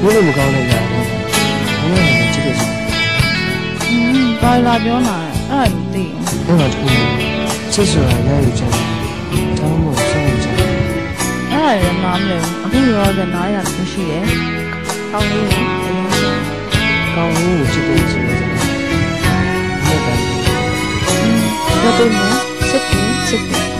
ဘယ်လိုမကောင်းလဲညာလဲဘယ်နဲ့ချစ်တယ်ဆိုဘာလာပြောနာအဲ့ဒါသိဘယ်မှာတခုချစ်ဆိုတာရယူချင်တောင်းဖို့စောင့်ကြတယ်အဲ့ဒါလည်းနားမလဲအခုရောကနားရမရှိရဲ့ကောင်းလေးကိုအရင်ဆုံးကောင်းလေးကိုချစ်တယ်ဆိုတော့ဒီကနေ့ဘယ်လိုလဲစစ်တယ်